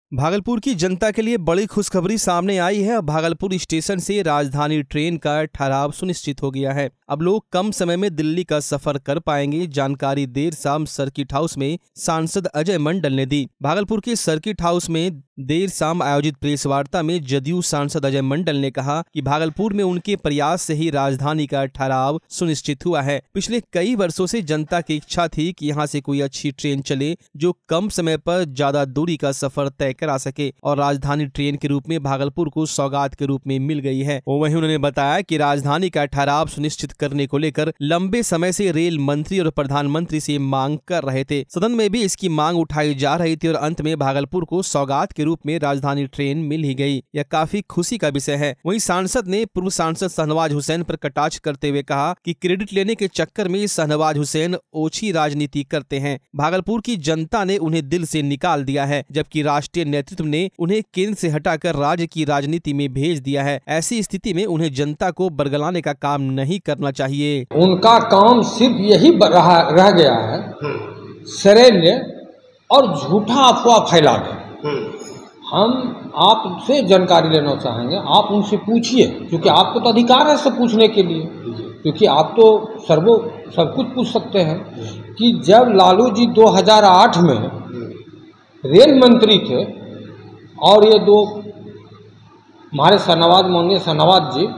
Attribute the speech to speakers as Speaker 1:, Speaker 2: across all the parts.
Speaker 1: भागलपुर की जनता के लिए बड़ी खुशखबरी सामने आई है। अब भागलपुर स्टेशन से राजधानी ट्रेन का ठहराव सुनिश्चित हो गया है। अब लोग कम समय में दिल्ली का सफर कर पाएंगे। जानकारी देर शाम सर्किट हाउस में सांसद अजय मंडल ने दी। भागलपुर के सर्किट हाउस में देर शाम आयोजित प्रेस वार्ता में जदयू सांसद अजय मंडल ने कहा कि भागलपुर में उनके प्रयास से ही राजधानी का ठहराव सुनिश्चित हुआ है। पिछले कई वर्षों से जनता की इच्छा थी कि यहाँ से कोई अच्छी ट्रेन चले जो कम समय पर ज्यादा दूरी का सफर तय करा सके, और राजधानी ट्रेन के रूप में भागलपुर को सौगात के रूप में मिल गई है। वहीं उन्होंने बताया कि राजधानी का ठहराव सुनिश्चित करने को लेकर लंबे समय से रेल मंत्री और प्रधानमंत्री से मांग कर रहे थे। सदन में भी इसकी मांग उठाई जा रही थी और अंत में भागलपुर को सौगात के रूप में राजधानी ट्रेन मिल ही गई। यह काफी खुशी का विषय है। वहीं सांसद ने पूर्व सांसद शाहनवाज हुसैन पर कटाक्ष करते हुए कहा कि क्रेडिट लेने के चक्कर में शाहनवाज हुसैन ओछी राजनीति करते हैं। भागलपुर की जनता ने उन्हें दिल से निकाल दिया है, जबकि राष्ट्रीय नेतृत्व ने उन्हें केंद्र से हटाकर राज्य की राजनीति में भेज दिया है। ऐसी स्थिति में उन्हें जनता को बरगलाने का काम नहीं करना चाहिए।
Speaker 2: उनका काम सिर्फ यही रह गया है, शरेण्य और झूठा अफवाह फैला दे। हम आपसे जानकारी लेना चाहेंगे, आप उनसे पूछिए, क्योंकि आपको तो अधिकार है सब पूछने के लिए, क्योंकि आप तो सब कुछ पूछ सकते हैं कि जब लालू जी 2008 में रेल मंत्री थे और ये दो हमारे माननीय शाहनवाज जी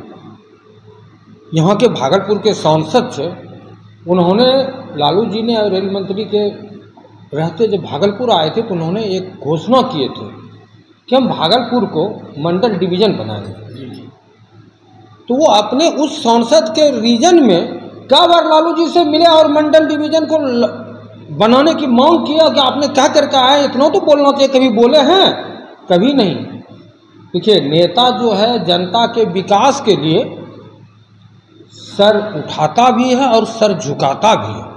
Speaker 2: यहाँ के भागलपुर के सांसद थे, उन्होंने लालू जी ने रेल मंत्री के रहते जब भागलपुर आए थे तो उन्होंने एक घोषणा किए थे कि हम भागलपुर को मंडल डिवीजन बनाएंगे। तो वो अपने उस सांसद के रीजन में कई बार लालू जी से मिले और मंडल डिवीजन को बनाने की मांग किया कि आपने क्या करके आए, इतना तो बोलना चाहिए। कभी बोले हैं? कभी नहीं। देखिए, नेता जो है जनता के विकास के लिए सर उठाता भी है और सर झुकाता भी है।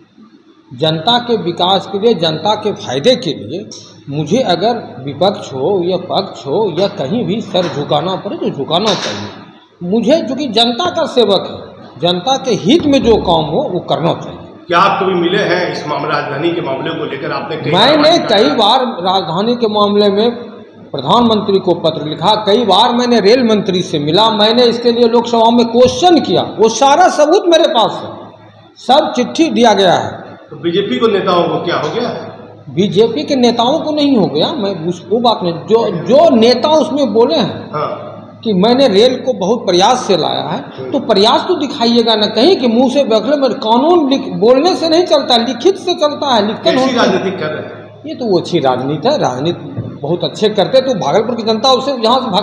Speaker 2: जनता के विकास के लिए, जनता के फायदे के लिए मुझे अगर विपक्ष हो या पक्ष हो या कहीं भी सर झुकाना पड़े तो झुकाना चाहिए। मुझे, चूँकि जनता का सेवक है, जनता के हित में जो काम हो वो करना चाहिए।
Speaker 3: क्या आप कभी मिले हैं इस मामले राजधानी के मामले को लेकर?
Speaker 2: मैंने कई बार राजधानी के मामले में प्रधानमंत्री को पत्र लिखा, कई बार मैंने रेल मंत्री से मिला, मैंने इसके लिए लोकसभा में क्वेश्चन किया, वो सारा सबूत मेरे पास है, सब चिट्ठी दिया गया है।
Speaker 3: तो बीजेपी को नेताओं को क्या हो गया?
Speaker 2: बीजेपी के नेताओं को नहीं हो गया, मैं वो बात नहीं। जो नेता उसमें बोले हैं
Speaker 3: हाँ।
Speaker 2: कि मैंने रेल को बहुत प्रयास से लाया है, तो प्रयास तो दिखाइएगा ना, कहीं कि मुंह से बखले में। कानून बोलने से नहीं चलता, लिखित से चलता है। लिखकर
Speaker 3: राजनीति कर रहे हैं,
Speaker 2: ये तो वो अच्छी राजनीति है, राजनीति बहुत अच्छे करते। तो भागलपुर की जनता उसे यहाँ से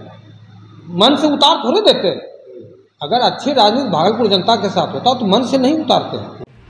Speaker 2: मन से उतार थोड़े देते। अगर अच्छी राजनीति भागलपुर जनता के साथ होता तो मन से नहीं उतारते।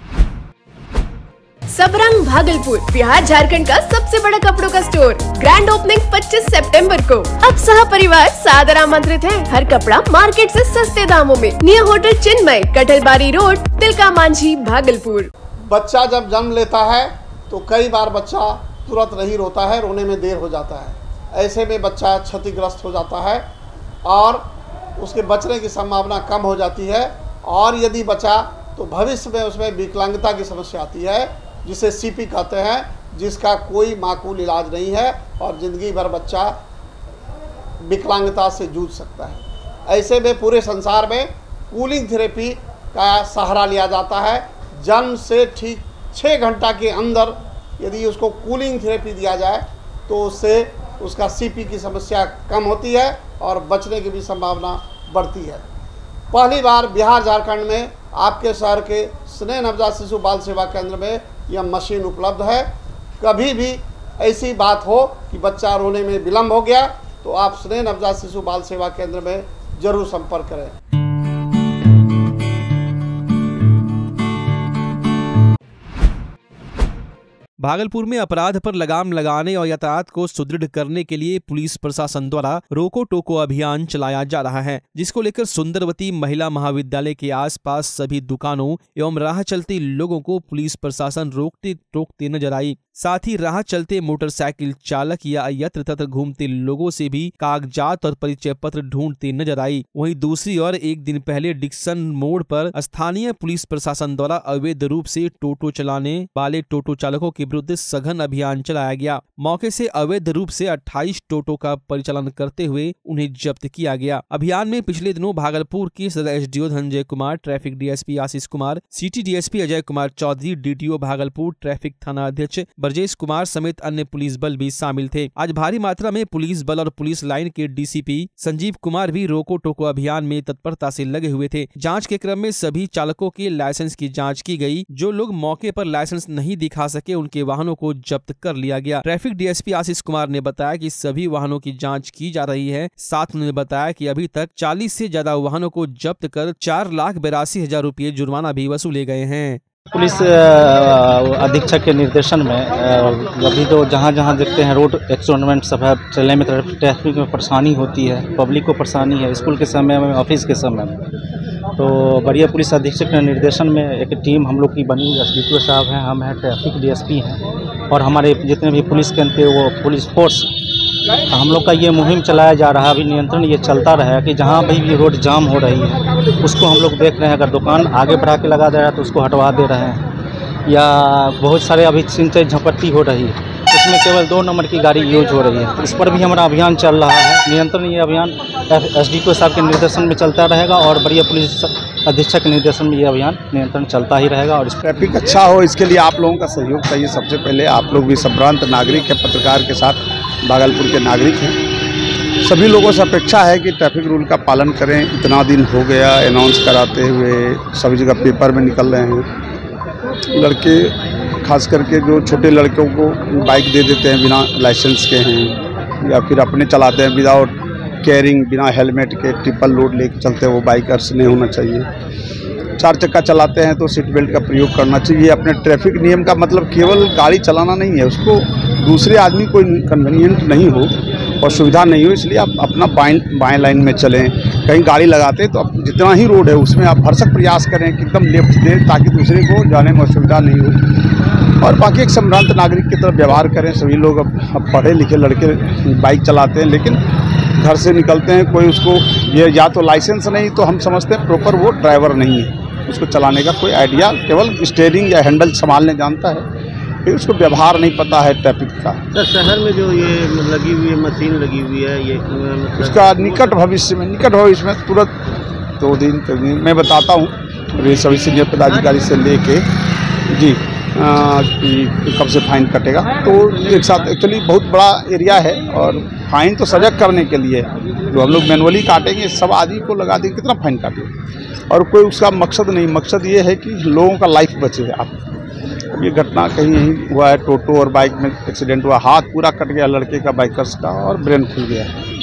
Speaker 4: सबरंग भागलपुर बिहार झारखंड का सबसे बड़ा कपड़ों का स्टोर। ग्रैंड ओपनिंग 25 सितंबर को। अब सह परिवार सादर आमंत्रित है। हर कपड़ा मार्केट से सस्ते दामों में। Near hotel Chinmay, Katalbari road, Tilka Manjhi, Bhagalpur.
Speaker 5: बच्चा जब जन्म लेता है तो कई बार बच्चा तुरंत नहीं रोता है, रोने में देर हो जाता है। ऐसे में बच्चा क्षतिग्रस्त हो जाता है और उसके बचने की संभावना कम हो जाती है। और यदि बचा तो भविष्य में उसमें विकलांगता की समस्या आती है, जिसे सीपी कहते हैं, जिसका कोई माकूल इलाज नहीं है और ज़िंदगी भर बच्चा विकलांगता से जूझ सकता है। ऐसे में पूरे संसार में कूलिंग थेरेपी का सहारा लिया जाता है। जन्म से ठीक 6 घंटा के अंदर यदि उसको कूलिंग थेरेपी दिया जाए तो उससे उसका सीपी की समस्या कम होती है और बचने की भी संभावना बढ़ती है। पहली बार बिहार झारखंड में आपके शहर के स्नेह नवजात शिशु बाल सेवा केंद्र में यह मशीन उपलब्ध है। कभी भी ऐसी बात हो कि बच्चा रोने में विलम्ब हो गया तो आप स्नेह नवजात शिशु बाल सेवा केंद्र में जरूर संपर्क करें।
Speaker 1: भागलपुर में अपराध पर लगाम लगाने और यातायात को सुदृढ़ करने के लिए पुलिस प्रशासन द्वारा रोको टोको अभियान चलाया जा रहा है, जिसको लेकर सुंदरवती महिला महाविद्यालय के आसपास सभी दुकानों एवं राह चलते लोगों को पुलिस प्रशासन रोकते टोकते नजर आई। साथ ही राह चलते मोटरसाइकिल चालक या यत्र तत्र घूमते लोगों से भी कागजात और परिचय पत्र ढूंढते नजर आई। वहीं दूसरी ओर एक दिन पहले डिक्सन मोड़ पर स्थानीय पुलिस प्रशासन द्वारा अवैध रूप से टोटो चलाने वाले टोटो चालकों के विरुद्ध सघन अभियान चलाया गया। मौके से अवैध रूप से 28 टोटो का परिचालन करते हुए उन्हें जब्त किया गया। अभियान में पिछले दिनों भागलपुर के सदर SDO Dhananjay Kumar, traffic DSP Ashish Kumar, city DSP Ajay Kumar Chaudhary, DTO Bhagalpur, traffic थाना अध्यक्ष ब्रजेश कुमार समेत अन्य पुलिस बल भी शामिल थे। आज भारी मात्रा में पुलिस बल और पुलिस लाइन के डीसीपी संजीव कुमार भी रोको टोको अभियान में तत्परता से लगे हुए थे। जांच के क्रम में सभी चालकों के लाइसेंस की जांच की गई। जो लोग मौके पर लाइसेंस नहीं दिखा सके उनके वाहनों को जब्त कर लिया गया। ट्रैफिक डीएसपी आशीष कुमार ने बताया कि सभी वाहनों की जांच की जा रही है। साथ उन्होंने बताया कि अभी तक 40 से ज्यादा वाहनों को जब्त कर 4,82,000 रुपये जुर्माना भी वसूले गए हैं।
Speaker 6: पुलिस अधीक्षक के निर्देशन में अभी तो जहाँ जहाँ देखते हैं रोड एक्सीडेंट सब है, चलने में ट्रैफिक में परेशानी होती है, पब्लिक को परेशानी है, स्कूल के समय में, ऑफिस के समय में, तो बढ़िया पुलिस अधीक्षक के निर्देशन में एक टीम हम लोग की बनी। एसडीओ साहब हैं, हम हैं, ट्रैफिक डीएसपी हैं और हमारे जितने भी पुलिस के अंदर वो पुलिस फोर्स, हम लोग का ये मुहिम चलाया जा रहा है। अभी नियंत्रण ये चलता रहा कि जहाँ भी रोड जाम हो रही है उसको हम लोग देख रहे हैं। अगर दुकान आगे बढ़ा के लगा दे रहा है तो उसको हटवा दे रहे हैं, या बहुत सारे अभी सिंचाई झपट्टी हो रही है उसमें केवल 2 नंबर की गाड़ी यूज हो रही है, तो इस पर भी हमारा अभियान चल रहा है। नियंत्रण ये अभियान एसडीओ साहब के निर्देशन में चलता रहेगा और बढ़िया पुलिस अधीक्षक के निर्देशन में ये अभियान नियंत्रण चलता ही रहेगा। और
Speaker 7: ट्रैफिक अच्छा हो इसके लिए आप लोगों का सहयोग चाहिए। सबसे पहले आप लोग भी संभ्रांत नागरिक है, पत्रकार के साथ भागलपुर के नागरिक हैं। सभी लोगों से अपेक्षा है कि ट्रैफिक रूल का पालन करें। इतना दिन हो गया अनाउंस कराते हुए, सभी जगह पेपर में निकल रहे हैं। लड़के खास करके जो छोटे लड़कों को बाइक दे देते हैं बिना लाइसेंस के हैं, या फिर अपने चलाते हैं विदाउट कैरिंग, बिना हेलमेट के ट्रिपल लोड लेके चलते हैं, वो बाइकर्स नहीं होना चाहिए। 4 चक्का चलाते हैं तो सीट बेल्ट का प्रयोग करना चाहिए। अपने ट्रैफिक नियम का मतलब केवल गाड़ी चलाना नहीं है, उसको दूसरे आदमी को इनकन्वीनियंट नहीं हो और सुविधा नहीं हो, इसलिए आप अपना बाएं लाइन में चलें। कहीं गाड़ी लगाते तो जितना ही रोड है उसमें आप भरसक प्रयास करें कि एकदम लेफ्ट दें ताकि दूसरे को जाने में असुविधा नहीं हो। और बाकी एक संभ्रांत नागरिक की तरह व्यवहार करें। सभी लोग अब पढ़े लिखे लड़के बाइक चलाते हैं, लेकिन घर से निकलते हैं, कोई उसको ये या तो लाइसेंस नहीं तो हम समझते हैं प्रॉपर वो ड्राइवर नहीं है, उसको चलाने का कोई आइडिया, केवल स्टीयरिंग या हैंडल संभालने जानता है, फिर उसको व्यवहार नहीं पता है ट्रैफिक का।
Speaker 8: सर, शहर में जो ये लगी हुई है, मशीन लगी हुई है, ये
Speaker 7: उसका निकट भविष्य में, निकट भविष्य में तुरंत 2 दिन 3 दिन मैं बताता हूँ ये सभी सीनियर पदाधिकारी से लेके जी कि कब से फाइन कटेगा। तो एक साथ एक्चुअली बहुत बड़ा एरिया है और फाइन तो सजग करने के लिए जो हम लोग मैनुअली काटेंगे, सब आदमी को लगा देंगे, कितना फाइन काटेंगे, और कोई उसका मकसद नहीं। मकसद ये है कि लोगों का लाइफ बचे। आप ये घटना कहीं यहीं हुआ है, टोटो और बाइक में एक्सीडेंट हुआ, हाथ पूरा कट गया लड़के का, बाइकर्स का, और ब्रेन खुल गया।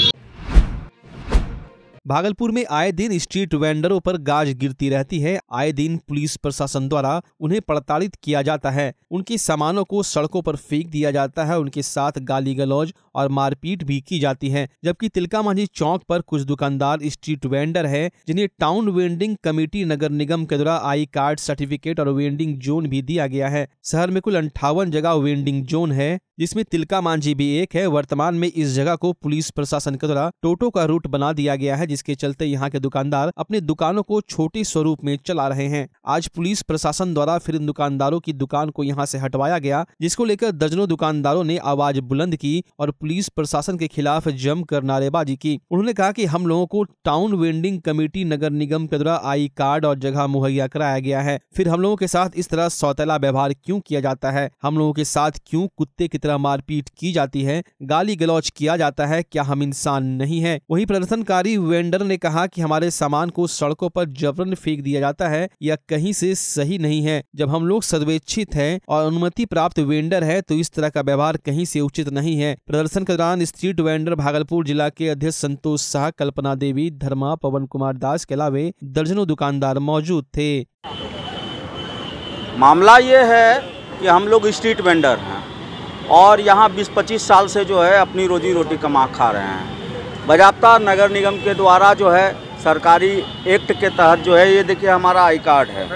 Speaker 1: भागलपुर में आए दिन स्ट्रीट वेंडरों पर गाज गिरती रहती है। आए दिन पुलिस प्रशासन द्वारा उन्हें प्रताड़ित किया जाता है, उनके सामानों को सड़कों पर फेंक दिया जाता है, उनके साथ गाली गलौज और मारपीट भी की जाती है। जबकि तिलका मांझी चौक पर कुछ दुकानदार स्ट्रीट वेंडर है जिन्हें टाउन वेंडिंग कमेटी नगर निगम के द्वारा आई कार्ड, सर्टिफिकेट और वेंडिंग जोन भी दिया गया है। शहर में कुल 58 जगह वेंडिंग जोन है, जिसमें तिलका मांझी भी एक है। वर्तमान में इस जगह को पुलिस प्रशासन के द्वारा टोटो का रूट बना दिया गया है, जिसके चलते यहाँ के दुकानदार अपने दुकानों को छोटे स्वरूप में चला रहे हैं। आज पुलिस प्रशासन द्वारा फिर इन दुकानदारों की दुकान को यहाँ से हटवाया गया, जिसको लेकर दर्जनों दुकानदारों ने आवाज बुलंद की और पुलिस प्रशासन के खिलाफ जमकर नारेबाजी की। उन्होंने कहा कि हम लोगों को टाउन वेंडिंग कमेटी नगर निगम के द्वारा आई कार्ड और जगह मुहैया कराया गया है, फिर हम लोगों के साथ इस तरह सौतेला व्यवहार क्यों किया जाता है? हम लोगों के साथ क्यों कुत्ते की तरह मारपीट की जाती है, गाली गलौज किया जाता है? क्या हम इंसान नहीं है? वहीं प्रदर्शनकारी वेंडर ने कहा कि हमारे सामान को सड़कों पर जबरन फेंक दिया जाता है, यह कहीं से सही नहीं है। जब हम लोग सर्वेक्षित हैं और अनुमति प्राप्त वेंडर है तो इस तरह का व्यवहार कहीं से उचित नहीं है। प्रदर्शन के दौरान स्ट्रीट वेंडर भागलपुर जिला के अध्यक्ष संतोष शाह, कल्पना देवी, धर्मा, पवन कुमार दास के अलावे दर्जनों दुकानदार मौजूद थे।
Speaker 9: मामला ये है कि हम लोग स्ट्रीट वेंडर हैं और यहाँ 20-25 साल से जो है अपनी रोजी रोटी कमा खा रहे हैं। बाज़ाब्ता नगर निगम के द्वारा जो है सरकारी एक्ट के तहत जो है, ये देखिए हमारा आई कार्ड है,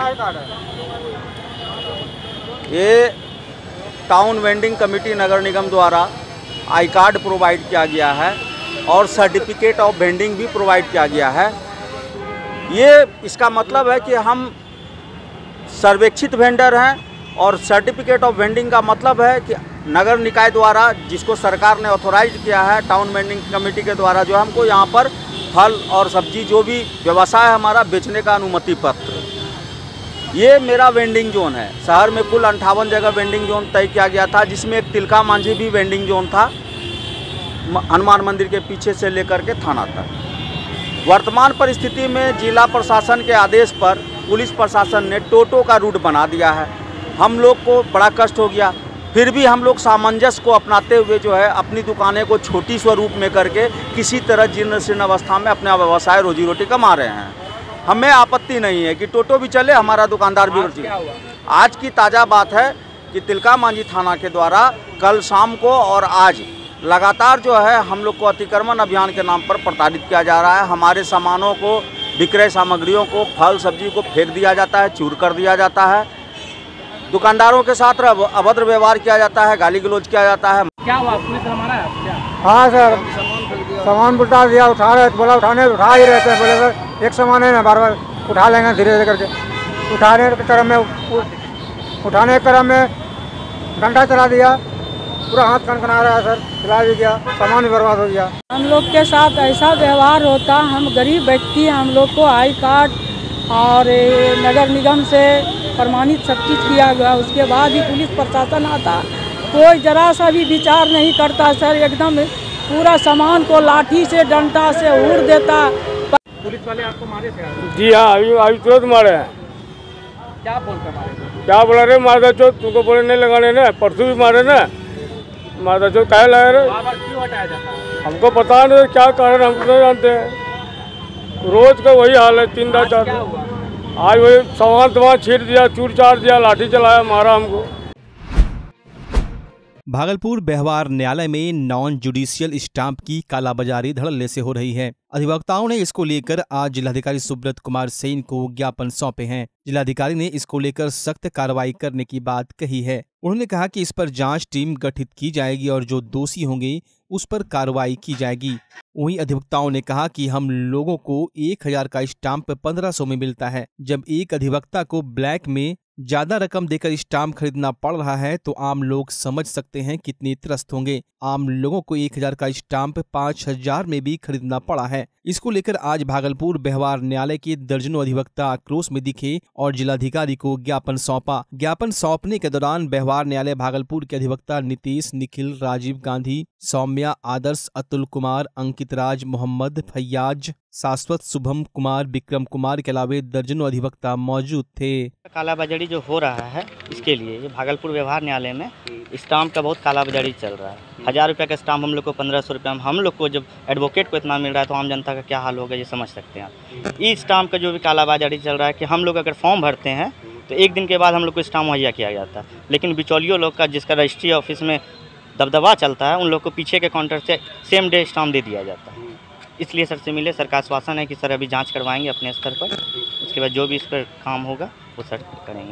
Speaker 9: ये टाउन वेंडिंग कमेटी नगर निगम द्वारा आई कार्ड प्रोवाइड किया गया है और सर्टिफिकेट ऑफ वेंडिंग भी प्रोवाइड किया गया है। ये इसका मतलब है कि हम सर्वेक्षित वेंडर हैं और सर्टिफिकेट ऑफ वेंडिंग का मतलब है कि नगर निकाय द्वारा जिसको सरकार ने ऑथोराइज किया है, टाउन वेंडिंग कमेटी के द्वारा जो हमको यहाँ पर फल और सब्जी जो भी व्यवसाय हमारा बेचने का अनुमति पत्र, ये मेरा वेंडिंग जोन है। शहर में कुल 58 जगह वेंडिंग जोन तय किया गया था, जिसमें एक तिलका मांझी भी वेंडिंग जोन था, हनुमान मंदिर के पीछे से लेकर के थाना तक। वर्तमान परिस्थिति में जिला प्रशासन के आदेश पर पुलिस प्रशासन ने टोटो का रूट बना दिया है। हम लोग को बड़ा कष्ट हो गया, फिर भी हम लोग सामंजस्य को अपनाते हुए जो है अपनी दुकानें को छोटी स्वरूप में करके किसी तरह जीर्ण शीर्ण अवस्था में अपना व्यवसाय रोजी रोटी कमा रहे हैं। हमें आपत्ति नहीं है कि टोटो भी चले, हमारा दुकानदार भी रोजी। आज की ताज़ा बात है कि तिलका मांझी थाना के द्वारा कल शाम को और आज लगातार जो है हम लोग को अतिक्रमण अभियान के नाम पर प्रताड़ित किया जा रहा है। हमारे सामानों को, विक्रय सामग्रियों को, फल सब्जी को फेंक दिया जाता है, चूर कर दिया जाता है, दुकानदारों के साथ अभद्र व्यवहार किया जाता है, गाली गलौज किया जाता है।
Speaker 10: क्या हुआ, पुलिस हमारा है क्या?
Speaker 11: हाँ सर, सामान उठा दिया, उठा रहे बोला उठाने, उठा ही रहते हैं। बोले सर एक सामान है ना, बार बार उठा लेंगे धीरे धीरे करके। उठाने के क्रम में घंटा चला दिया, पूरा हाथ कनकना रहा है सर, चला भी गया, सामान भी बर्बाद हो गया।
Speaker 12: हम लोग के साथ ऐसा व्यवहार होता, हम गरीब व्यक्ति, हम लोग को आई कार्ड और नगर निगम से प्रमाणित सब चीज़ किया गया, उसके बाद ही पुलिस प्रशासन आता, कोई जरा सा भी विचार नहीं करता सर, एकदम पूरा सामान को लाठी से डंडा से उड़ देता।
Speaker 10: पुलिस वाले आपको मारे थे?
Speaker 13: जी हाँ, अभी तुरंत मारे हैं।
Speaker 10: क्या बोलते मारे?
Speaker 13: क्या बोला रे, मारदा चो तुमको बोले नहीं लगाने ना, परसों भी मारे ना, मारदा चो क्या लगा रहे?
Speaker 10: क्यों हटाया जाता है? हमको
Speaker 13: पता नहीं क्या कारण, हमको नहीं जानते हैं। रोज का वही हाल है, 3-4 आज वही सामान छीट दिया, चूर चार दिया, लाठी चलाया, मारा हमको।
Speaker 1: भागलपुर व्यवहार न्यायालय में नॉन जुडिशियल स्टाम्प की कालाबाजारी धड़ल्ले से हो रही है। अधिवक्ताओं ने इसको लेकर आज जिलाधिकारी सुब्रत कुमार सेन को ज्ञापन सौंपे हैं। जिलाधिकारी ने इसको लेकर सख्त कार्रवाई करने की बात कही है। उन्होंने कहा कि इस पर जांच टीम गठित की जाएगी और जो दोषी होंगे उस पर कार्रवाई की जाएगी। वहीं अधिवक्ताओं ने कहा कि हम लोगों को 1000 का स्टाम्प 1500 में मिलता है। जब एक अधिवक्ता को ब्लैक में ज्यादा रकम देकर स्टाम्प खरीदना पड़ रहा है तो आम लोग समझ सकते हैं कितने त्रस्त होंगे। आम लोगों को 1000 का स्टाम्प 5000 में भी खरीदना पड़ा है। इसको लेकर आज भागलपुर व्यवहार न्यायालय के दर्जनों अधिवक्ता आक्रोश में दिखे और जिलाधिकारी को ज्ञापन सौंपा। ज्ञापन सौंपने के दौरान व्यवहार न्यायालय भागलपुर के अधिवक्ता नीतीश, निखिल, राजीव गांधी, सौम्या, आदर्श, अतुल कुमार, अंकित राज, मोहम्मद, फैयाज, शाश्वत, शुभम कुमार, विक्रम कुमार के अलावे दर्जनों अधिवक्ता मौजूद थे।
Speaker 14: कालाबाजारी जो हो रहा है इसके लिए ये भागलपुर व्यवहार न्यायालय में स्टाम्प का बहुत कालाबाजारी चल रहा है। 1000 रुपये का स्टाम्प हम लोग को 1500 रुपये में, हम लोग को जब एडवोकेट को इतना मिल रहा है तो आम जनता का क्या हाल होगा ये समझ सकते हैं। इस स्टाम्प का जो भी कालाबाजारी चल रहा है कि हम लोग अगर फॉर्म भरते हैं तो एक दिन के बाद हम लोग को स्टाम्प मुहैया किया जाता है, लेकिन बिचौलियों लोग का जिसका रजिस्ट्री ऑफिस में दबदबा चलता है उन लोग को पीछे के काउंटर से सेम डे स्टाम्प दे दिया जाता है। इसलिए सर से मिले, सर का आश्वासन है कि सर अभी जांच करवाएंगे अपने स्तर पर, उसके बाद जो भी इस पर काम होगा वो सर करेंगे।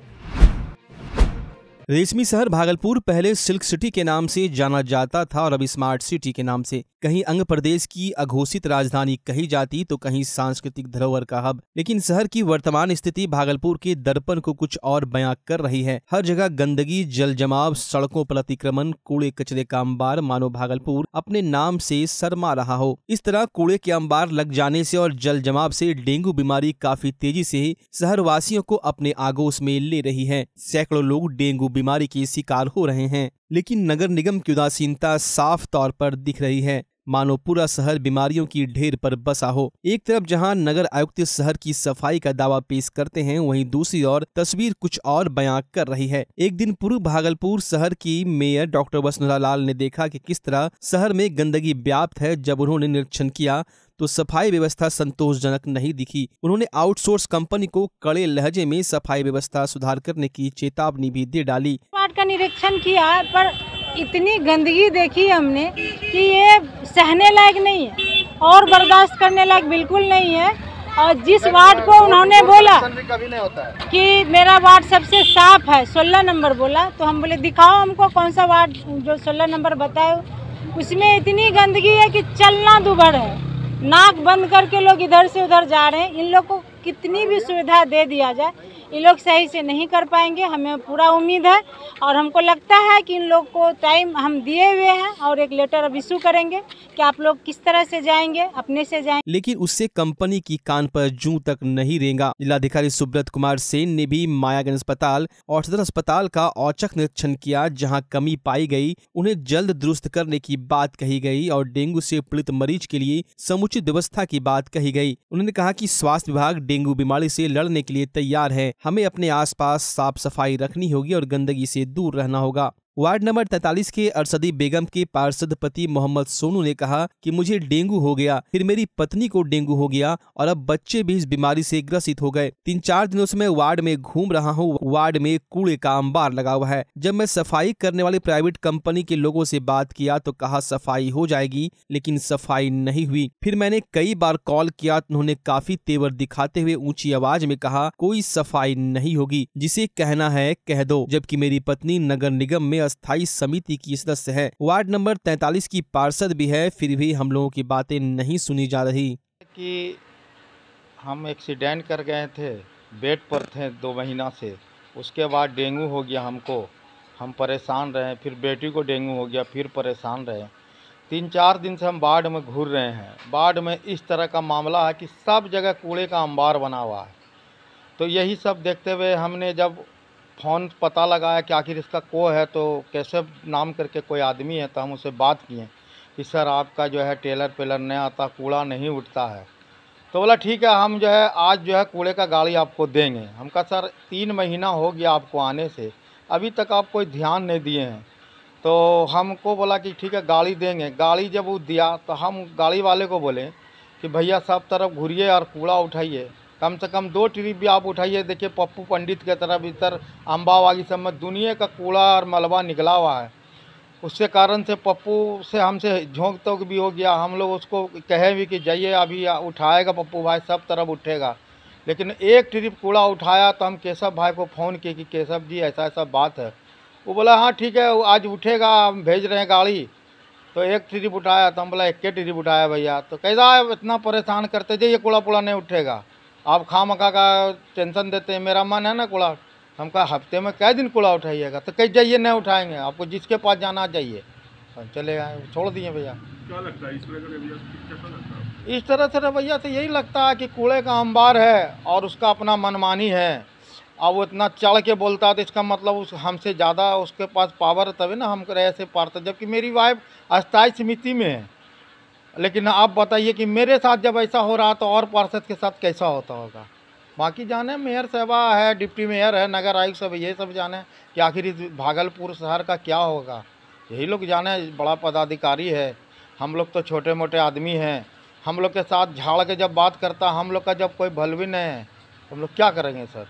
Speaker 1: रेशमी शहर भागलपुर पहले सिल्क सिटी के नाम से जाना जाता था और अब स्मार्ट सिटी के नाम से। कहीं अंग प्रदेश की अघोषित राजधानी कही जाती तो कहीं सांस्कृतिक धरोहर का हब। लेकिन शहर की वर्तमान स्थिति भागलपुर के दर्पण को कुछ और बयां कर रही है। हर जगह गंदगी, जल जमाव, सड़कों पर अतिक्रमण, कूड़े कचरे का अंबार, मानो भागलपुर अपने नाम से शर्मा रहा हो। इस तरह कूड़े के अंबार लग जाने से और जल जमाव से डेंगू बीमारी काफी तेजी से शहर वासियों को अपने आगोश में ले रही है। सैकड़ों लोग डेंगू बीमारी के शिकार हो रहे हैं, लेकिन नगर निगम की उदासीनता साफ तौर पर दिख रही है, मानो पूरा शहर बीमारियों की ढेर पर बसा हो। एक तरफ जहां नगर आयुक्त शहर की सफाई का दावा पेश करते हैं, वहीं दूसरी ओर तस्वीर कुछ और बयां कर रही है। एक दिन पूर्व भागलपुर शहर की मेयर डॉक्टर वसुंधरा लाल ने देखा कि किस तरह शहर में गंदगी व्याप्त है। जब उन्होंने निरीक्षण किया तो सफाई व्यवस्था संतोषजनक नहीं दिखी। उन्होंने आउटसोर्स कंपनी को कड़े लहजे में सफाई व्यवस्था सुधार करने की चेतावनी भी दे डाली।
Speaker 12: वार्ड का निरीक्षण किया पर इतनी गंदगी देखी हमने कि ये सहने लायक नहीं है और बर्दाश्त करने लायक बिल्कुल नहीं है। और जिस वार्ड को उन्होंने बोला कि मेरा वार्ड सबसे साफ है, 16 नंबर बोला, तो हम बोले दिखाओ हमको कौन सा वार्ड जो 16 नंबर बताए, उसमें इतनी गंदगी है कि चलना दुभर है। नाक बंद करके लोग इधर से उधर जा रहे हैं। इन लोग को कितनी भी सुविधा दे दिया जाए, ये लोग सही से नहीं कर पाएंगे, हमें पूरा उम्मीद है। और हमको लगता है कि इन लोग को टाइम हम दिए हुए हैं और एक लेटर अब इशू करेंगे कि आप लोग किस तरह से जाएंगे, अपने से जाएंगे।
Speaker 1: लेकिन उससे कंपनी की कान पर जूं तक नहीं रेंगा। जिलाधिकारी सुब्रत कुमार सेन ने भी मायागंज अस्पताल और सदर अस्पताल का औचक निरीक्षण किया। जहां कमी पाई गई उन्हें जल्द दुरुस्त करने की बात कही गई और डेंगू से पीड़ित मरीज के लिए समुचित व्यवस्था की बात कही गई। उन्होंने कहा कि स्वास्थ्य विभाग डेंगू बीमारी से लड़ने के लिए तैयार है। हमें अपने आसपास साफ सफाई रखनी होगी और गंदगी से दूर रहना होगा। वार्ड नंबर 43 के अरशदी बेगम के पार्षद पति मोहम्मद सोनू ने कहा कि मुझे डेंगू हो गया, फिर मेरी पत्नी को डेंगू हो गया और अब बच्चे भी इस बीमारी से ग्रसित हो गए। 3-4 दिनों से मैं वार्ड में घूम रहा हूँ। वार्ड में कूड़े का अंबार लगा हुआ है। जब मैं सफाई करने वाली प्राइवेट कंपनी के लोगों से बात किया तो कहा सफाई हो जाएगी, लेकिन सफाई नहीं हुई। फिर मैंने कई बार कॉल किया, उन्होंने काफी तेवर दिखाते हुए ऊंची आवाज में कहा कोई सफाई नहीं होगी, जिसे कहना है कह दो। जबकि मेरी पत्नी नगर निगम में स्थायी समिति की सदस्य है, वार्ड नंबर 43 की पार्षद भी है, फिर भी हम लोगों की बातें नहीं सुनी जा रही।
Speaker 15: कि हम एक्सीडेंट कर गए थे, बेड पर थे 2 महीना से, उसके बाद डेंगू हो गया हमको, हम परेशान रहे। फिर बेटी को डेंगू हो गया, फिर परेशान रहे। 3-4 दिन से हम वार्ड में घूर रहे हैं। वार्ड में इस तरह का मामला है कि सब जगह कूड़े का अंबार बना हुआ है। तो यही सब देखते हुए हमने जब फ़ोन पता लगाया कि आखिर इसका को है, तो कैसे नाम करके कोई आदमी है, तो हम उससे बात किए कि सर आपका जो है टेलर पेलर नहीं आता, कूड़ा नहीं उठता है। तो बोला ठीक है, हम जो है आज जो है कूड़े का गाड़ी आपको देंगे। हम कहा सर 3 महीना हो गया आपको आने से, अभी तक आप कोई ध्यान नहीं दिए हैं। तो हमको बोला कि ठीक है गाड़ी देंगे। गाड़ी जब वो दिया तो हम गाड़ी वाले को बोले कि भैया सब तरफ घूरिए और कूड़ा उठाइए, कम से कम 2 ट्रिप भी आप उठाइए। देखिए पप्पू पंडित के तरफ इधर अम्बावागी सब में दुनिया का कूड़ा और मलबा निकला हुआ है। उसके कारण से पप्पू से हमसे झोंक तोक भी हो गया। हम लोग उसको कहे भी कि जाइए अभी उठाएगा पप्पू भाई, सब तरफ उठेगा। लेकिन एक ट्रिप कूड़ा उठाया तो हम केशव भाई को फ़ोन किए कि केशव जी ऐसा ऐसा बात है। वो बोला हाँ ठीक है आज उठेगा, हम भेज रहे हैं गाड़ी। तो एक ट्रिप उठाया तो हम बोला 1 ट्रिप उठाया भैया। तो कैसा है इतना परेशान करते जाइए, कूड़ा पूड़ा नहीं उठेगा, आप खामखा का टेंशन देते हैं। मेरा मन है ना कूड़ा, हम कहा हफ्ते में कई दिन कूड़ा उठाइएगा। तो कहीं जाइए नहीं उठाएंगे, आपको जिसके पास जाना जाइए। हम चले गए, छोड़ दिए भैया।
Speaker 3: क्या लगता है इस तरह का रवैया कैसा लगता है?
Speaker 15: इस तरह से रवैया से यही लगता है कि कूड़े का अंबार है और उसका अपना मनमानी है। अब वो इतना चढ़ के बोलता है तो इसका मतलब उस हमसे ज़्यादा उसके पास पावर तभी ना हम ऐसे पारते। जबकि मेरी वाइफ अस्थायी समिति में है। लेकिन आप बताइए कि मेरे साथ जब ऐसा हो रहा तो और पार्षद के साथ कैसा होता होगा। बाकी जाने मेयर साहबा है, डिप्टी मेयर है, नगर आयुक्त सब ये सब जाने कि आखिर इस भागलपुर शहर का क्या होगा, यही लोग जाने। बड़ा पदाधिकारी है, हम लोग तो छोटे मोटे आदमी हैं। हम लोग के साथ झाड़ के जब बात करता, हम लोग का जब कोई भल भी नहीं है, हम लोग क्या करेंगे सर।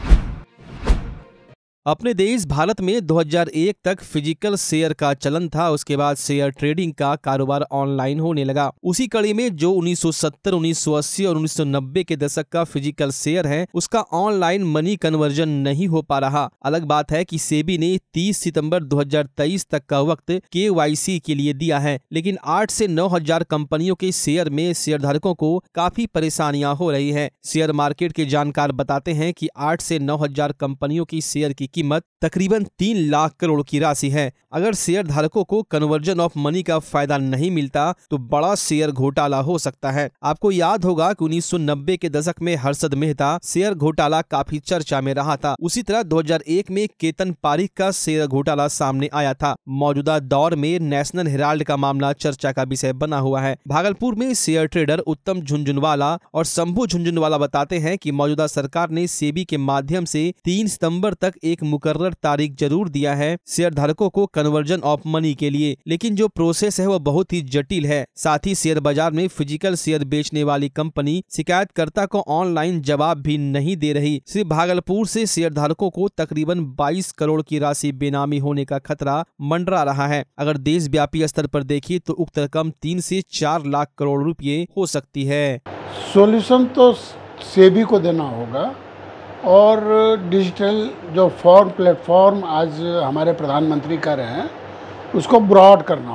Speaker 1: अपने देश भारत में 2001 तक फिजिकल शेयर का चलन था। उसके बाद शेयर ट्रेडिंग का कारोबार ऑनलाइन होने लगा। उसी कड़ी में जो 1970, 1980 और 1990 के दशक का फिजिकल शेयर है, उसका ऑनलाइन मनी कन्वर्जन नहीं हो पा रहा। अलग बात है कि सेबी ने 30 सितंबर 2023 तक का वक्त KYC के लिए दिया है, लेकिन 8 से 9 हजार कंपनियों के शेयर में शेयरधारकों को काफी परेशानियां हो रही है। शेयर मार्केट के जानकार बताते हैं कि 8 से 9 हजार कंपनियों की शेयर की कीमत तकरीबन 3 लाख करोड़ की राशि है। अगर शेयर धारकों को कन्वर्जन ऑफ मनी का फायदा नहीं मिलता तो बड़ा शेयर घोटाला हो सकता है। आपको याद होगा कि 1990 के दशक में हर्षद मेहता शेयर घोटाला काफी चर्चा में रहा था। उसी तरह 2001 में केतन पारिक का शेयर घोटाला सामने आया था। मौजूदा दौर में नेशनल हेराल्ड का मामला चर्चा का विषय बना हुआ है। भागलपुर में शेयर ट्रेडर उत्तम झुंझुनवाला और शंभू झुंझुनवाला बताते हैं कि मौजूदा सरकार ने सेबी के माध्यम से 3 सितंबर तक एक मुकर्रर तारीख जरूर दिया है शेयर धारकों को कन्वर्जन ऑफ मनी के लिए, लेकिन जो प्रोसेस है वो बहुत ही जटिल है। साथ ही शेयर बाजार में फिजिकल शेयर बेचने वाली कंपनी शिकायतकर्ता को ऑनलाइन जवाब भी नहीं दे रही। सिर्फ भागलपुर से शेयर धारकों को तकरीबन 22 करोड़ की राशि बेनामी होने का खतरा मंडरा रहा है। अगर देश व्यापी स्तर पर देखिए तो उक्त रकम 3 से 4 लाख करोड़ रुपए हो सकती है।
Speaker 16: सॉल्यूशन तो सेबी को देना होगा और डिजिटल जो प्लेटफॉर्म आज हमारे प्रधानमंत्री कर रहे हैं उसको ब्रॉड करना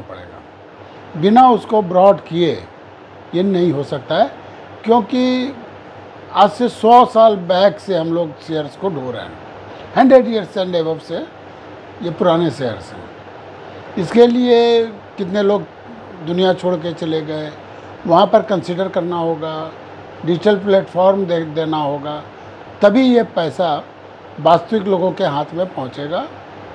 Speaker 16: पड़ेगा। बिना उसको ब्रॉड किए ये नहीं हो सकता है, क्योंकि आज से 100 साल बैक से हम लोग शेयर्स को ढो रहे हैं, 100 ईयर्स एंड एबव से ये पुराने शेयर्स हैं। इसके लिए कितने लोग दुनिया छोड़ के चले गए, वहाँ पर कंसिडर करना होगा, डिजिटल प्लेटफॉर्म देना होगा, तभी ये पैसा वास्तविक लोगों के हाथ में पहुँचेगा।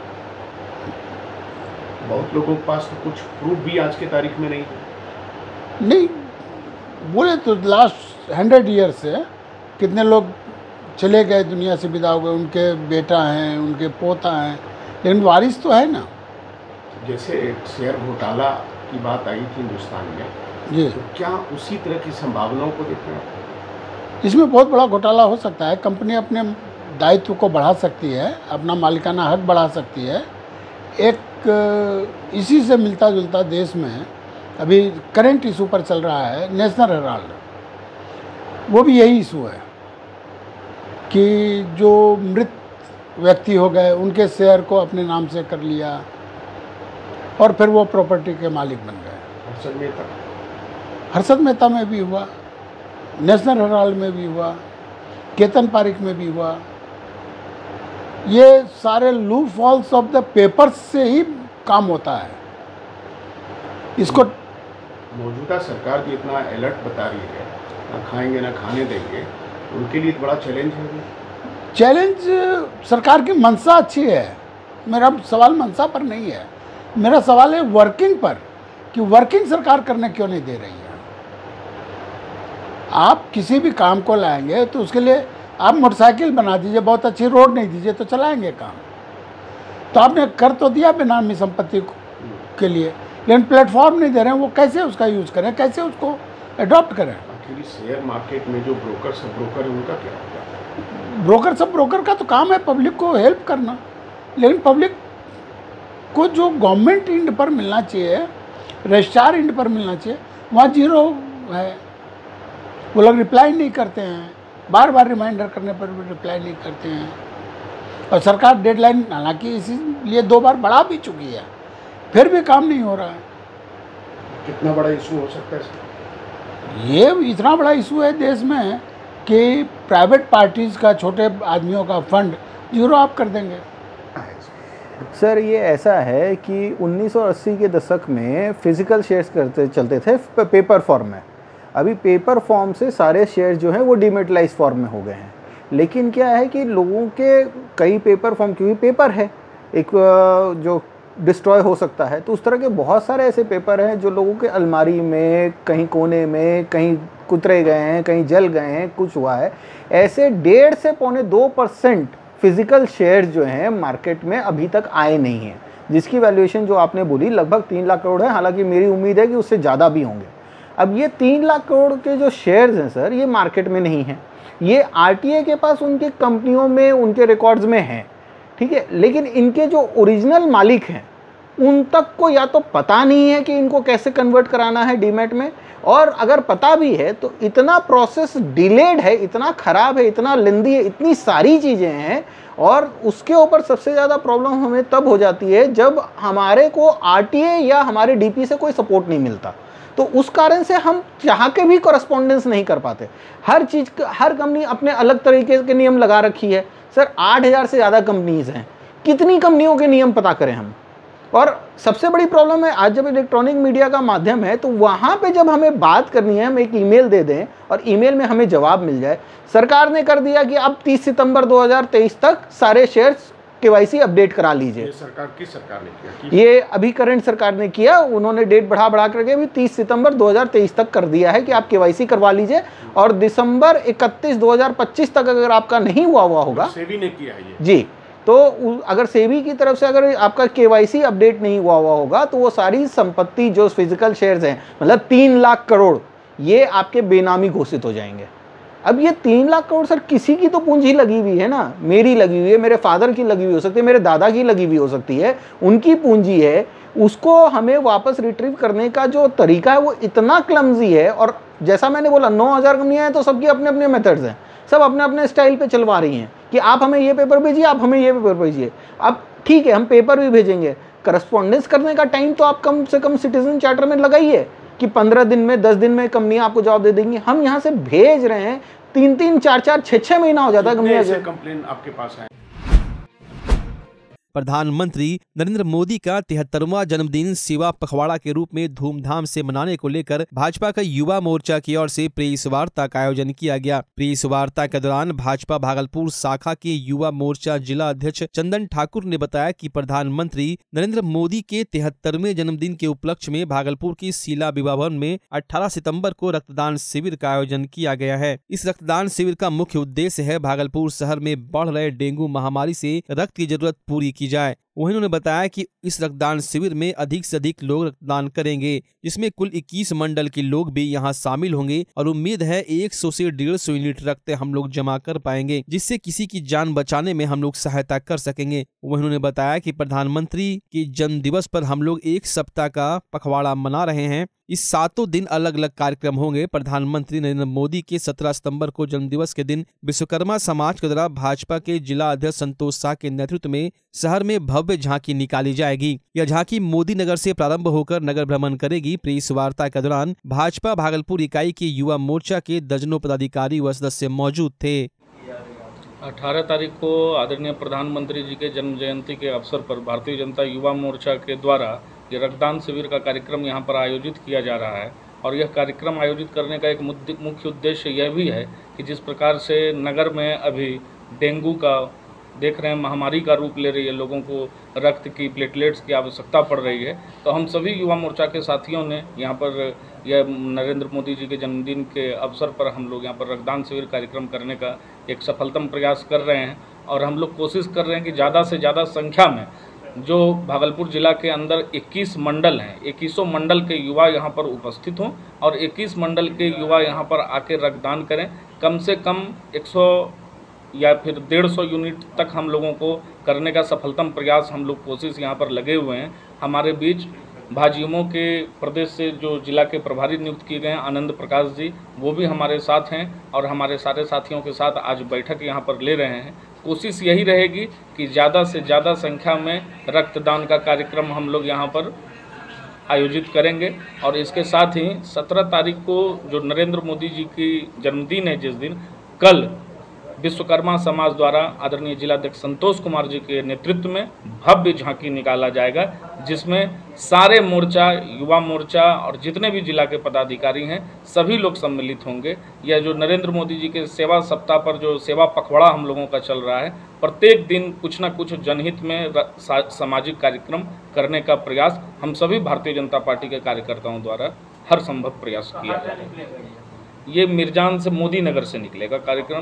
Speaker 17: बहुत लोगों के पास तो कुछ प्रूफ भी आज के तारीख में नहीं
Speaker 16: बोले तो लास्ट 100 ईयर से कितने लोग चले गए, दुनिया से विदा हो गए, उनके बेटा हैं, उनके पोता हैं, लेकिन वारिस तो है ना।
Speaker 17: जैसे एक शेयर घोटाला की बात आई थी हिंदुस्तान में
Speaker 16: जी,
Speaker 17: तो क्या उसी तरह की संभावनाओं को देख रहे हैं?
Speaker 16: इसमें बहुत बड़ा घोटाला हो सकता है। कंपनी अपने दायित्व को बढ़ा सकती है, अपना मालिकाना हक बढ़ा सकती है। एक इसी से मिलता जुलता देश में अभी करंट इशू पर चल रहा है नेशनल हेराल्ड, वो भी यही इशू है कि जो मृत व्यक्ति हो गए उनके शेयर को अपने नाम से कर लिया और फिर वो प्रॉपर्टी के मालिक बन गए। हर्षद मेहता में भी हुआ, नेशनल हेराल्ड में भी हुआ, केतन पारिक में भी हुआ। ये सारे loopholes of the papers से ही काम होता है। इसको
Speaker 17: मौजूदा सरकार भी इतना अलर्ट बता रही है, ना खाएंगे ना खाने देंगे, उनके लिए बड़ा चैलेंज है।
Speaker 16: चैलेंज सरकार की मंशा अच्छी है, मेरा सवाल मंशा पर नहीं है, मेरा सवाल है वर्किंग पर, कि वर्किंग सरकार करने क्यों नहीं दे रही है। आप किसी भी काम को लाएंगे तो उसके लिए आप मोटरसाइकिल बना दीजिए, बहुत अच्छी रोड नहीं दीजिए तो चलाएंगे काम। तो आपने कर तो दिया बेनामी संपत्ति के लिए, लेकिन प्लेटफॉर्म नहीं दे रहे हैं, वो कैसे उसका यूज़ करें, कैसे उसको अडॉप्ट करें।
Speaker 17: आखिर शेयर मार्केट में जो ब्रोकर है उनका क्या होगा?
Speaker 16: ब्रोकर का तो काम है पब्लिक को हेल्प करना, लेकिन पब्लिक को जो गवर्नमेंट इंड पर मिलना चाहिए, रजिस्ट्रार इंड पर मिलना चाहिए, वहाँ जीरो है। वो लोग रिप्लाई नहीं करते हैं, बार बार रिमाइंडर करने पर भी रिप्लाई नहीं करते हैं। और सरकार डेडलाइन हालांकि इसीलिए 2 बार बढ़ा भी चुकी है, फिर भी काम नहीं हो रहा है।
Speaker 17: कितना बड़ा इशू हो सकता है?
Speaker 16: ये इतना बड़ा इशू है देश में कि प्राइवेट पार्टीज़ का, छोटे आदमियों का फंड जीरो आप कर देंगे।
Speaker 18: सर ये ऐसा है कि 1980 के दशक में फिजिकल शेयर्स चलते थे पेपर फॉर्म में। अभी पेपर फॉर्म से सारे शेयर जो हैं वो डिमेटलाइज फॉर्म में हो गए हैं। लेकिन क्या है कि लोगों के कई पेपर फॉर्म, क्योंकि पेपर है एक जो डिस्ट्रॉय हो सकता है, तो उस तरह के बहुत सारे ऐसे पेपर हैं जो लोगों के अलमारी में, कहीं कोने में, कहीं कुतरे गए हैं, कहीं जल गए हैं, कुछ हुआ है। ऐसे 1.5 से 2% फिजिकल शेयर जो हैं मार्केट में अभी तक आए नहीं हैं, जिसकी वैल्यूएशन जो आपने बोली लगभग 3 लाख करोड़ है। हालांकि मेरी उम्मीद है कि उससे ज़्यादा भी होंगे। अब ये 3 लाख करोड़ के जो शेयर्स हैं सर, ये मार्केट में नहीं हैं, ये आरटीए के पास उनकी कंपनियों में, उनके रिकॉर्ड्स में हैं, ठीक है। लेकिन इनके जो ओरिजिनल मालिक हैं उन तक को या तो पता नहीं है कि इनको कैसे कन्वर्ट कराना है डीमैट में, और अगर पता भी है तो इतना प्रोसेस डिलेड है, इतना ख़राब है, इतना लेंदी है, इतनी सारी चीज़ें हैं। और उसके ऊपर सबसे ज़्यादा प्रॉब्लम हमें तब हो जाती है जब हमारे को आरटीए या हमारे डीपी से कोई सपोर्ट नहीं मिलता। तो उस कारण से हम चाह के भी कॉरेस्पॉन्डेंस नहीं कर पाते। हर चीज़, हर कंपनी अपने अलग तरीके के नियम लगा रखी है। सर 8000 से ज़्यादा कंपनीज़ हैं, कितनी कंपनियों के नियम पता करें हम। और सबसे बड़ी प्रॉब्लम है आज जब इलेक्ट्रॉनिक मीडिया का माध्यम है, तो वहाँ पे जब हमें बात करनी है, हम एक ईमेल दे दें और ईमेल में हमें जवाब मिल जाए। सरकार ने कर दिया कि अब 30 सितंबर 2023 तक सारे शेयर्स केवाईसी अपडेट करा लीजिए।
Speaker 17: ये सरकार किस सरकार ने किया?
Speaker 18: ये अभी करंट सरकार ने किया, उन्होंने डेट बढ़ा करके अभी 30 सितंबर 2023 तक कर दिया है कि आप केवाईसी करवा लीजिए। और दिसंबर 31 2025 तक अगर आपका नहीं हुआ होगा,
Speaker 17: सेबी ने किया है ये
Speaker 18: जी, तो अगर सेबी की तरफ से अगर आपका केवाईसी अपडेट नहीं हुआ होगा तो वो सारी संपत्ति जो फिजिकल शेयर्स हैं, मतलब 3 लाख करोड़, ये आपके बेनामी घोषित हो जाएंगे। अब ये 3 लाख करोड़ सर किसी की तो पूंजी लगी हुई है ना, मेरी लगी हुई है, मेरे फादर की लगी हुई हो सकती है, मेरे दादा की लगी हुई हो सकती है, उनकी पूंजी है। उसको हमें वापस रिट्रीव करने का जो तरीका है वो इतना क्लमजी है। और जैसा मैंने बोला 9000 कंपनियां हैं तो सबकी अपने अपने मेथड्स हैं, सब अपने अपने स्टाइल पे चलवा रही हैं कि आप हमें ये पेपर भेजिए, आप हमें ये पेपर भेजिए। अब ठीक है, हम पेपर भी भेजेंगे, करस्पॉन्डेंस करने का टाइम तो आप कम से कम सिटीजन चार्टर में लगाइए। कि 15 दिन में 10 दिन में कंपनियां आपको जवाब दे देंगी। हम यहाँ से भेज रहे हैं 3-3, 4-4, 6-6 महीना हो जाता है कंपनियां से।
Speaker 17: कंप्लेन आपके पास है?
Speaker 1: प्रधानमंत्री नरेंद्र मोदी का 73वां जन्मदिन सेवा पखवाड़ा के रूप में धूमधाम से मनाने को लेकर भाजपा का युवा मोर्चा की ओर से प्रेस वार्ता का आयोजन किया गया। प्रेस वार्ता के दौरान भाजपा भागलपुर शाखा के युवा मोर्चा जिला अध्यक्ष चंदन ठाकुर ने बताया कि प्रधानमंत्री नरेंद्र मोदी के 73वें जन्मदिन के उपलक्ष्य में भागलपुर की शीला विवाह भवन में 18 सितंबर को रक्तदान शिविर का आयोजन किया गया है। इस रक्तदान शिविर का मुख्य उद्देश्य है भागलपुर शहर में बढ़ रहे डेंगू महामारी से रक्त की जरूरत पूरी की जाए। वहीं उन्होंने बताया कि इस रक्तदान शिविर में अधिक से अधिक लोग रक्तदान करेंगे, जिसमें कुल 21 मंडल के लोग भी यहां शामिल होंगे और उम्मीद है 100 से 150 यूनिट रक्त हम लोग जमा कर पाएंगे, जिससे किसी की जान बचाने में हम लोग सहायता कर सकेंगे। वहीं उन्होंने बताया कि प्रधानमंत्री के जन्म दिवस पर हम लोग 1 सप्ताह का पखवाड़ा मना रहे हैं। इस 7 दिन अलग अलग कार्यक्रम होंगे। प्रधानमंत्री नरेंद्र मोदी के 17 सितंबर को जन्मदिवस के दिन विश्वकर्मा समाज के द्वारा भाजपा के जिला अध्यक्ष संतोष शाह के नेतृत्व में शहर में भव्य झांकी निकाली जाएगी। यह झांकी मोदी नगर से प्रारंभ होकर नगर भ्रमण करेगी। प्रेस वार्ता के दौरान भाजपा भागलपुर इकाई के युवा मोर्चा के दर्जनों पदाधिकारी व सदस्य मौजूद थे।
Speaker 19: 18 तारीख को आदरणीय प्रधानमंत्री जी के जन्म जयंती के अवसर पर भारतीय जनता युवा मोर्चा के द्वारा ये रक्तदान शिविर का कार्यक्रम यहाँ पर आयोजित किया जा रहा है। और यह कार्यक्रम आयोजित करने का एक मुख्य उद्देश्य यह भी है कि जिस प्रकार से नगर में अभी डेंगू का देख रहे हैं महामारी का रूप ले रही है, लोगों को रक्त की प्लेटलेट्स की आवश्यकता पड़ रही है, तो हम सभी युवा मोर्चा के साथियों ने यहाँ पर यह नरेंद्र मोदी जी के जन्मदिन के अवसर पर हम लोग यहाँ पर रक्तदान शिविर कार्यक्रम करने का एक सफलतम प्रयास कर रहे हैं। और हम लोग कोशिश कर रहे हैं कि ज़्यादा से ज़्यादा संख्या में जो भागलपुर जिला के अंदर 21 मंडल हैं, 21 मंडल के युवा यहाँ पर उपस्थित हों और 21 मंडल के युवा यहाँ पर आके रक्तदान करें। कम से कम 100 या फिर 150 यूनिट तक हम लोगों को करने का सफलतम प्रयास हम लोग कोशिश यहाँ पर लगे हुए हैं। हमारे बीच भाजयुमो के प्रदेश से जो जिला के प्रभारी नियुक्त किए गए हैं आनंद प्रकाश जी, वो भी हमारे साथ हैं और हमारे सारे साथियों के साथ आज बैठक यहाँ पर ले रहे हैं। कोशिश यही रहेगी कि ज़्यादा से ज़्यादा संख्या में रक्तदान का कार्यक्रम हम लोग यहाँ पर आयोजित करेंगे। और इसके साथ ही 17 तारीख को जो नरेंद्र मोदी जी की जन्मदिन है, जिस दिन कल विश्वकर्मा समाज द्वारा आदरणीय जिलाध्यक्ष संतोष कुमार जी के नेतृत्व में भव्य झांकी निकाला जाएगा, जिसमें सारे मोर्चा, युवा मोर्चा और जितने भी जिला के पदाधिकारी हैं सभी लोग सम्मिलित होंगे। यह जो नरेंद्र मोदी जी के सेवा सप्ताह पर जो सेवा पखवाड़ा हम लोगों का चल रहा है, प्रत्येक दिन कुछ न कुछ जनहित में सामाजिक कार्यक्रम करने का प्रयास हम सभी भारतीय जनता पार्टी के कार्यकर्ताओं द्वारा हर संभव प्रयास किया जा रहा है। ये मिर्जान से मोदी नगर से निकलेगा कार्यक्रम।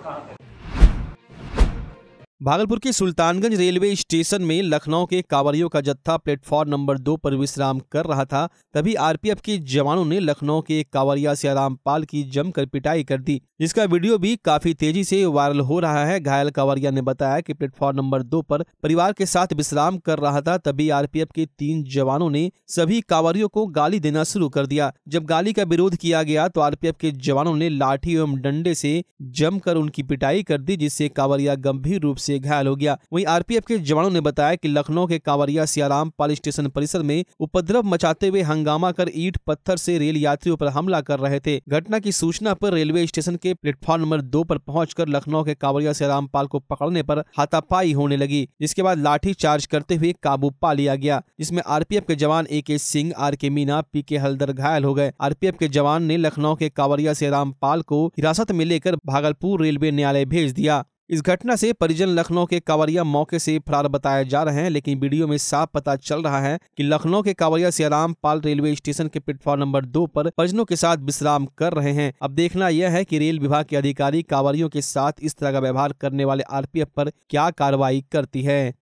Speaker 1: भागलपुर के सुल्तानगंज रेलवे स्टेशन में लखनऊ के कांवरियों का जत्था प्लेटफॉर्म नंबर 2 पर विश्राम कर रहा था, तभी आरपीएफ के जवानों ने लखनऊ के एक कांवरिया सियाराम पाल की जमकर पिटाई कर दी, जिसका वीडियो भी काफी तेजी से वायरल हो रहा है। घायल कांवरिया ने बताया कि प्लेटफॉर्म नंबर 2 पर परिवार के साथ विश्राम कर रहा था, तभी आरपीएफ के 3 जवानों ने सभी कांवरियों को गाली देना शुरू कर दिया। जब गाली का विरोध किया गया तो आरपीएफ के जवानों ने लाठी एवं डंडे से जमकर उनकी पिटाई कर दी, जिससे कांवरिया गंभीर रूप से घायल हो गया। वहीं आरपीएफ के जवानों ने बताया कि लखनऊ के कांवरिया सियाराम पाल स्टेशन परिसर में उपद्रव मचाते हुए हंगामा कर ईंट पत्थर से रेल यात्रियों पर हमला कर रहे थे। घटना की सूचना पर रेलवे स्टेशन के प्लेटफॉर्म नंबर 2 पर पहुंचकर लखनऊ के कांवरिया सियाराम पाल को पकड़ने पर हाथापाई होने लगी, जिसके बाद लाठी चार्ज करते हुए काबू पा लिया गया, जिसमें आरपीएफ के जवान AK Singh, RK Meena, PK Haldar घायल हो गए। आरपीएफ के जवान ने लखनऊ के कांवरिया सियाराम पाल को हिरासत में लेकर भागलपुर रेलवे न्यायालय भेज दिया। इस घटना से परिजन लखनऊ के कांवरिया मौके से फरार बताए जा रहे हैं, लेकिन वीडियो में साफ पता चल रहा है कि लखनऊ के कांवरिया सियाराम पाल रेलवे स्टेशन के प्लेटफॉर्म नंबर 2 पर परिजनों के साथ विश्राम कर रहे हैं। अब देखना यह है कि रेल विभाग के अधिकारी कांवरियों के साथ इस तरह का व्यवहार करने वाले आरपीएफ पर क्या कार्रवाई करती है।